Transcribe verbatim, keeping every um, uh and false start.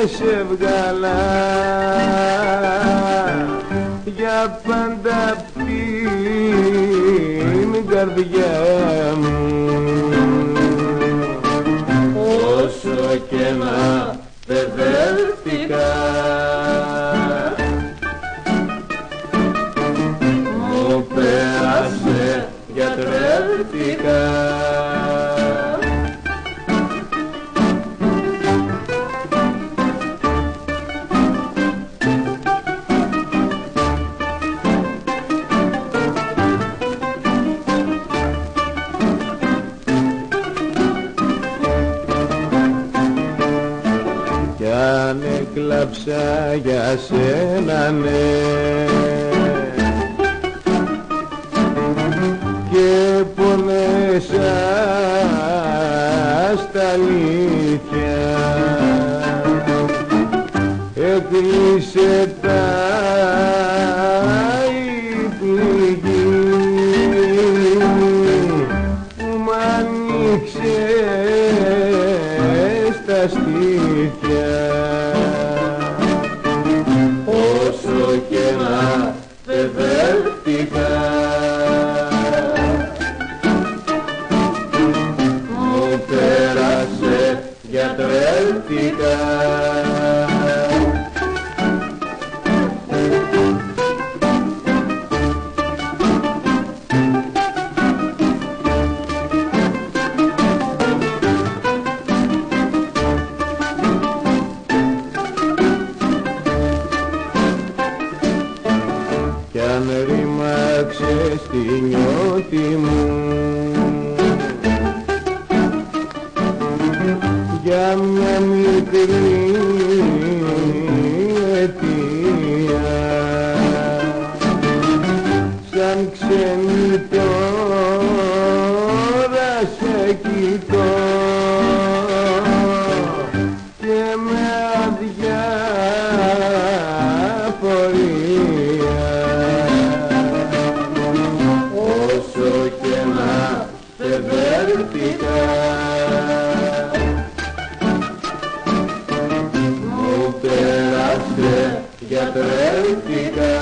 σε βγάλα για πάντα απ' την καρδιά μου. Όσο και να παιδεύτηκα μου πέρασε, γιατρεύτηκα. Κι αν έκλαψα για σένα, ναι, και πονέσα στα αλήθεια, έκλεισε τα η πληγή που μ' άνοιξε στα στήθια. Όσο και να παιδεύτηκα μου πέρασε, γιατρεύτηκα. Κι αν ρήμαξε στη νιώτη μου για μια μικρή αιτία, σαν ξένη τώρα σε κοιτώ και με αδιαφορία. Όσο και να παιδεύτηκα μου πέρασε, γιατρεύτηκα.